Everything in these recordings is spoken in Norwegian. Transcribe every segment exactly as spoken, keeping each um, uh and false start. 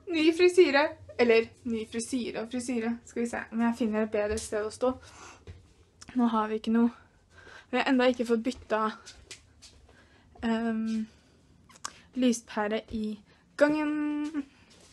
ny frisyre. Eller, ny frisyre og frisyre. Skal vi se om jeg finner et bedre sted å stå. Nå har vi ikke noe. Vi har enda ikke fått bytta um, lyspære i gangen.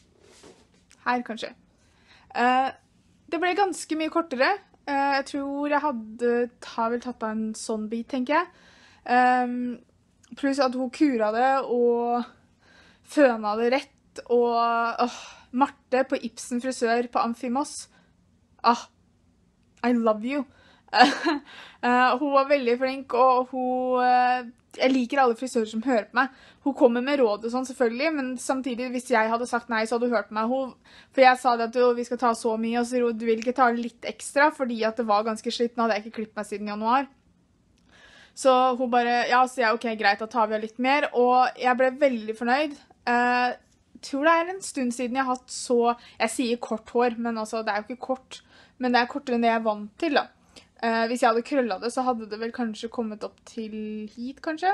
Her, kanskje. Uh, det ble ganske mye kortere. Uh, jeg tror jeg hadde har vel tatt av en sånn bit, tenker jeg. Um, pluss at hun kura det, og føna det rett, og uh, Marte på Ibsen frisør på Amfimos. Ah, I love you. Uh, uh, hun var veldig flink, og hun... Uh, jeg liker alle frisører som hører på meg. Hun kommer med råd og sånn, selvfølgelig, men samtidig, hvis jeg hadde sagt nei, så hadde hun hørt på meg. Hun, for jeg sa det at vi skal ta så mye, og så sier hun, du vil ikke ta litt ekstra, fordi at det var ganske slitt. Nå hadde jeg ikke klippet meg siden januar. Så hun bare, ja, så jeg, ok, greit, da tar vi litt mer, og jeg ble veldig fornøyd. Jeg uh, tror det er en stund siden jeg har hatt så, jeg sier kort hår, men altså, det er jo ikke kort, men det er kortere enn det jeg er vant til, da. Uh, hvis jeg hadde krøllet det, så hadde det vel kanskje kommet opp til hit, kanskje.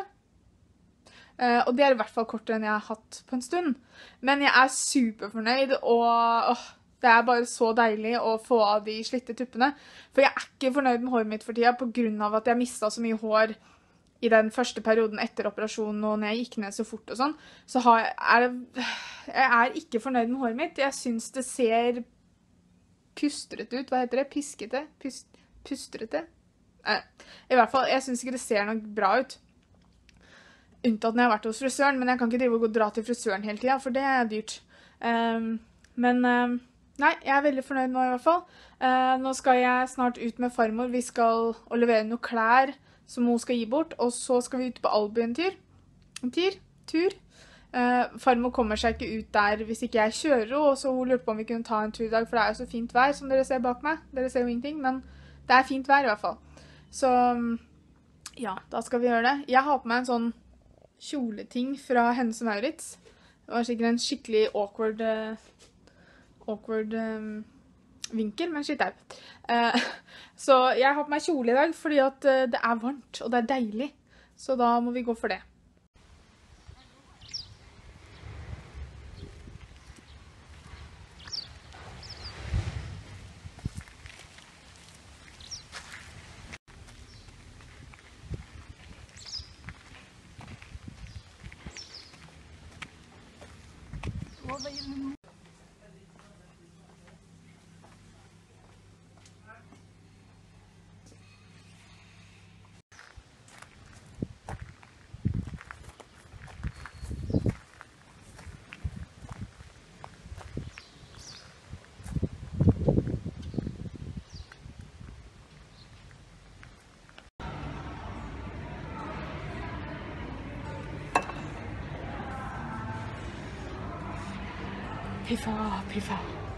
Uh, og det er i hvert fall kortere enn jeg har hatt på en stund. Men jeg er superfornøyd, og åh, det er bare så deilig å få av de slitte tuppene. For jeg er ikke fornøyd med håret mitt for tida, på grunn av at jeg mistet så mye hår i den første perioden etter operasjonen, og når jeg gikk ned så fort og sånn. Så har jeg, er det, jeg er ikke fornøyd med håret mitt. Jeg synes det ser pustrete ut. Hva heter det? Piskete? Pust pustrete. Nei, i hvert fall, jeg synes ikke det ser noe bra ut. Unntatt når jeg har vært hos frisøren, men jeg kan ikke drive og gå og dra til frisøren hele tiden, for det er dyrt. Um, men um, nei, jeg er veldig fornøyd nå i hvert fall. Uh, nå skal jeg snart ut med farmor. Vi skal å levere noen klær som hun skal gi bort, og så skal vi ut på Albu en tur. En tur? Tur. Uh, farmor kommer seg ikke ut der hvis ikke jeg kjører, og så hun lurte på om vi kunne ta en tur i dag, for det er jo så fint vær som dere ser bak meg. Dere ser jo ingenting, men det er fint vær i hvert fall. Så, ja, da skal vi gjøre det. Jeg har på meg en sånn kjoleting fra Hennes og Maurits. Det var sikkert en skikkelig awkward, uh, awkward um, vinkel, men shit out. Uh, så jeg har på meg kjole i dag, fordi at uh, det er varmt, og det er deilig. Så da må vi gå for det. Piffa, piffa.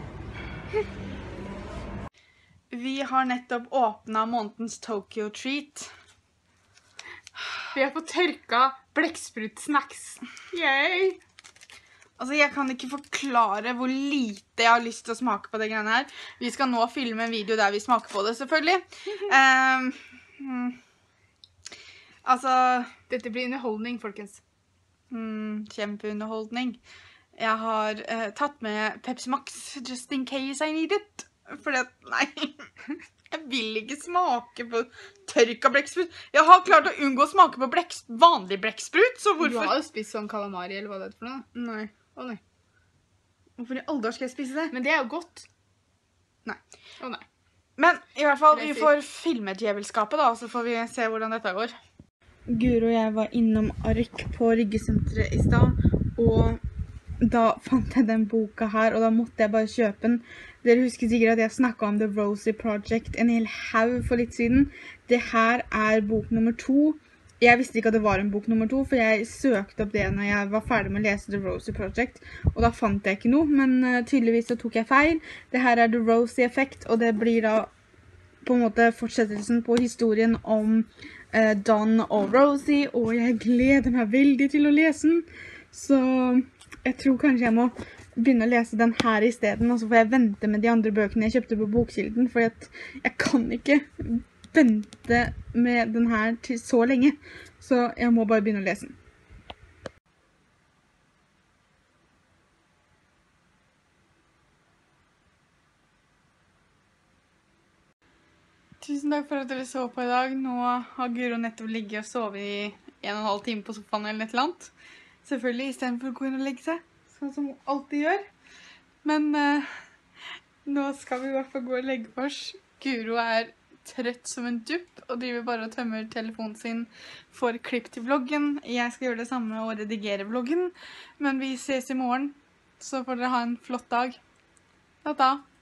Vi har nettopp åpnet månedens Tokyo Treat. Vi har fått tørka blekksprut-snacks. Yay! Altså, jeg kan ikke forklare hvor lite jeg har lyst til å smake på det greiene her. Vi skal nå filme en video der vi smaker på det, selvfølgelig. um, mm, altså... Dette blir underholdning, folkens. Mm, kjempeunderholdning. Jeg har uh, tatt med Pepsi Max, just in case I need it. Fordi at, nei, jeg vil ikke smake på tørka blekksprut. Jeg har klart å unngå å smake på bleks, vanlig blekksprut, så hvorfor? Du har jo spist sånn calamari, eller hva det er for noe? Nei. Å nei. Hvorfor i alder skal jeg spise det? Men det er jo godt. Nei. Å nei. Men i hvert fall, vi får filme djevelskapet da, så får vi se hvordan dette går. Guro og jeg var innom Ark på Ryggesenteret i stad, og da fant jeg den boka her, og da måtte jeg bare kjøpe den. Dere husker sikkert at jeg snakket om The Rosie Project en hel haug for litt siden. Det her er bok nummer to. Jeg visste ikke at det var en bok nummer to, for jeg søkte opp det når jeg var ferdig med å lese The Rosie Project, og da fant jeg ikke noe, men uh, tydeligvis så tok jeg feil. Det her er The Rosie Effect, og det blir da på en måte fortsettelsen på historien om uh, Don og Rosie, og jeg gleder meg veldig til å lese den. Så jeg tror kanskje jeg må begynne å lese den her i stedet, og så får jeg vente med de andre bøkene jeg kjøpte på Bokkilden, for jeg kan ikke vente med den her til så lenge, så jeg må bare begynne å lese den. Tusen takk for at dere så på i dag. Nå har Guro nettopp ligget og sovet i en og en halv time på sofaen eller et eller annet. Selvfølgelig, i stedet for å gå inn og legge seg, sånn som hun alltid gjør. Men uh, nå skal vi i hvert fall gå og legge oss. Guro er trøtt som en dupp og driver bare og tømmer telefonen sin for klipp til vloggen. Jeg skal gjøre det samme og redigere vloggen. Men vi ses i morgen, så får dere ha en flott dag. Ta-ta!